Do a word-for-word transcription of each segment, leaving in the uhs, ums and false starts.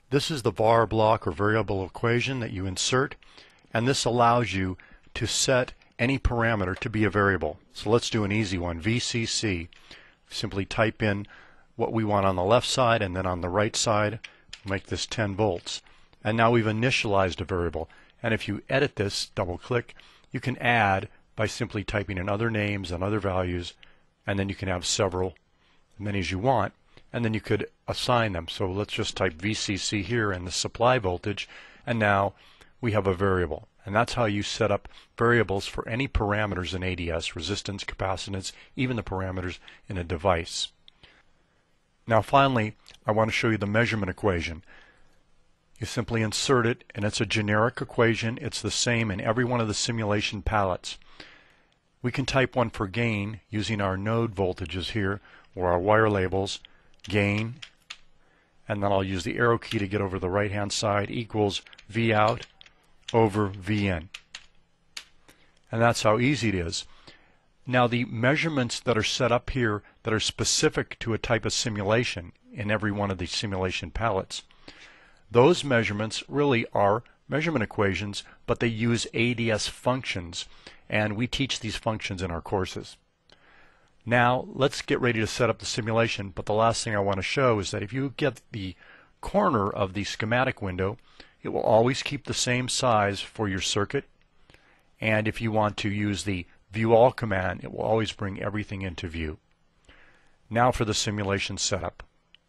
This is the var block or variable equation that you insert, and this allows you to set any parameter to be a variable. So let's do an easy one. V C C. Simply type in what we want on the left side, and then on the right side make this ten volts. And now we've initialized a variable. And if you edit this, double click, you can add by simply typing in other names and other values, and then you can have several, as many as you want, and then you could assign them. So let's just type V C C here and the supply voltage, and now we have a variable. And that's how you set up variables for any parameters in A D S, resistance, capacitance, even the parameters in a device. Now finally, I want to show you the measurement equation. You simply insert it, and it's a generic equation. It's the same in every one of the simulation pallets. We can type one for gain using our node voltages here, or our wire labels, gain, and then I'll use the arrow key to get over the right hand side, equals V out over V in. And that's how easy it is. Now the measurements that are set up here that are specific to a type of simulation in every one of the simulation pallets, those measurements really are measurement equations, but they use A D S functions, and we teach these functions in our courses. Now let's get ready to set up the simulation, but the last thing I want to show is that if you get the corner of the schematic window, it will always keep the same size for your circuit, and if you want to use the view all command, it will always bring everything into view. Now for the simulation setup.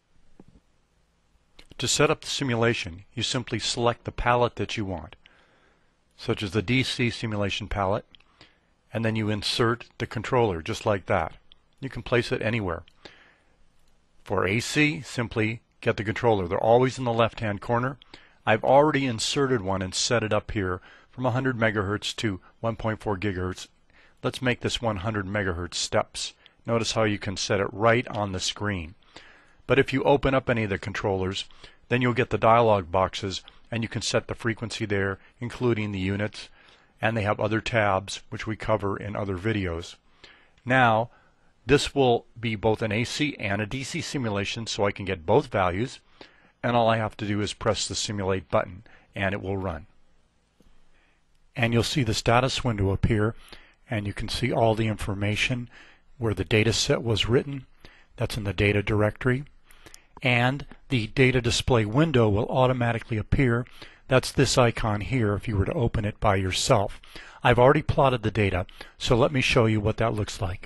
To set up the simulation, you simply select the palette that you want, such as the D C simulation palette, and then you insert the controller just like that. You can place it anywhere. For A C, simply get the controller. They're always in the left-hand corner. I've already inserted one and set it up here from one hundred megahertz to one point four gigahertz. Let's make this one hundred megahertz steps. Notice how you can set it right on the screen. But if you open up any of the controllers, then you'll get the dialog boxes, and you can set the frequency there, including the units, and they have other tabs which we cover in other videos. Now this will be both an A C and a D C simulation, so I can get both values, and all I have to do is press the simulate button and it will run. And you'll see the status window appear, and you can see all the information where the data set was written. That's in the data directory. And the data display window will automatically appear. That's this icon here if you were to open it by yourself. I've already plotted the data, so let me show you what that looks like.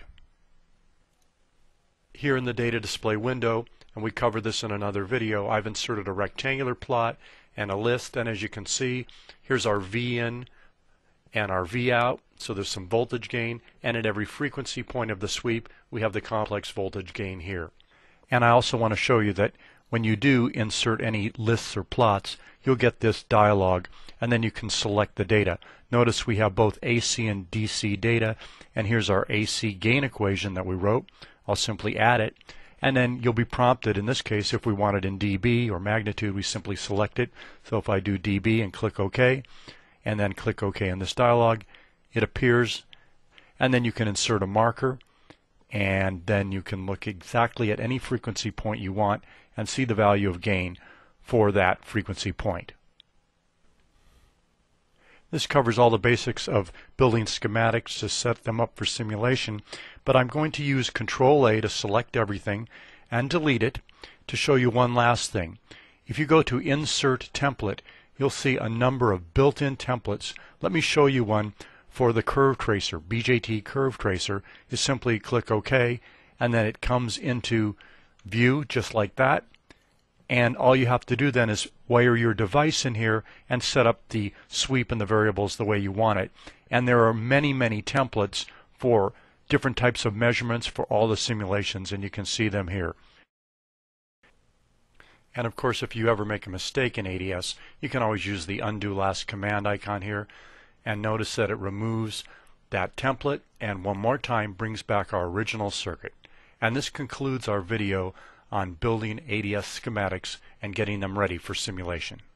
Here in the data display window, and we cover this in another video, I've inserted a rectangular plot and a list, and as you can see, here's our V in and our V out, so there's some voltage gain, and at every frequency point of the sweep we have the complex voltage gain here. And I also want to show you that when you do insert any lists or plots, you'll get this dialog, and then you can select the data. Notice we have both A C and D C data, and here's our A C gain equation that we wrote. I'll simply add it, and then you'll be prompted. In this case, if we want it in dB or magnitude, we simply select it. So if I do dB and click OK, and then click OK in this dialog, it appears, and then you can insert a marker, and then you can look exactly at any frequency point you want and see the value of gain for that frequency point. This covers all the basics of building schematics to set them up for simulation, but I'm going to use control A to select everything and delete it to show you one last thing. If you go to Insert Template, you'll see a number of built-in templates. Let me show you one for the curve tracer. B J T curve tracer is simply click OK, and then it comes into view just like that. And all you have to do then is wire your device in here and set up the sweep and the variables the way you want it. And there are many, many templates for different types of measurements for all the simulations, and you can see them here. And of course, if you ever make a mistake in A D S, you can always use the undo last command icon here, and notice that it removes that template and one more time brings back our original circuit. And this concludes our video on building A D S schematics and getting them ready for simulation.